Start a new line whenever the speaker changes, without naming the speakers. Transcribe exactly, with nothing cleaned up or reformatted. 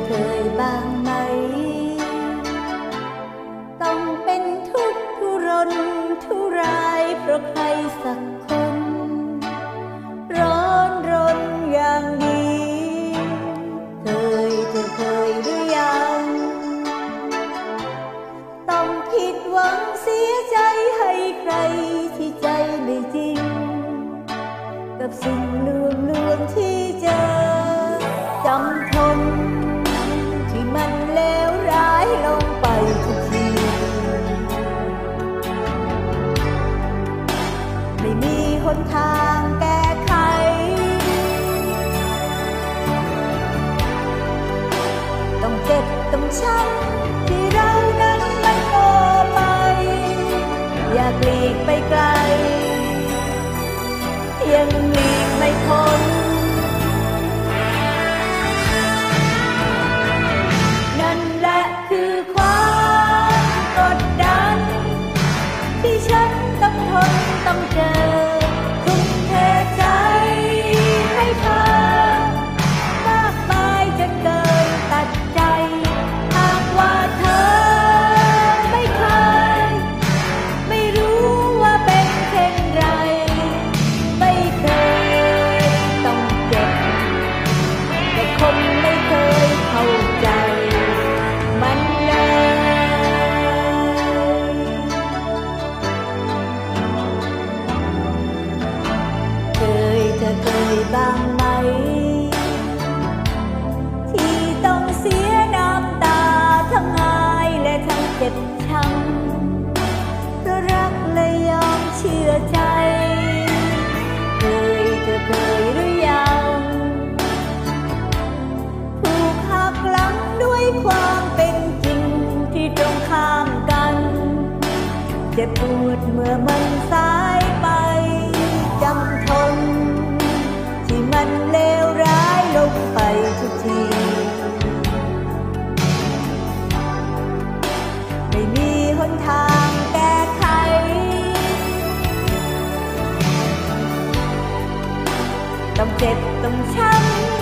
เคยบ้างไหมต้องเป็นทุกข์ทุรนทุรายเพราะใครสักคนร้อนรนอย่างนี้เคยเธอเคยหรือยังต้องผิดหวังเสียใจให้ใครที่ใจไม่จริงกับสิ่งลวงลวงที่เจอจำทนที่มันเลวร้ายลงไปทุกทีไม่มีหนทางแก้ไขต้องเจ็บต้องช้ำที่เรานั้นมันโง่ไปอยากหลีกไปไกลยังหลีกไม่พ้นนั่นแหละคือความกดดันที่ฉันต้องทนต้องเจอทุ่มเทใจให้เธอมากมายจนเกินตัดใจหากว่าเธอไม่เคยไม่รู้ว่าเป็นเช่นไรไม่เคยต้องเจ็บแต่คงไม่เคยเข้าใจมันเลยเคยเธอเคยบ้างไหมที่ต้องเสียน้ำตาทั้งอายและทั้งเจ็บช้ำเพราะรักและยอมเชื่อใจเคยเธอเคยหรือยังถูกหักหลังด้วยความเป็นจริงที่ตรงข้ามกันเจ็บปวดเมื่อมันสายไปจำทนที่มันเลวร้ายลงไปทุกทีไม่มีหนทางแก้ไขต้องเจ็บต้องช้ำ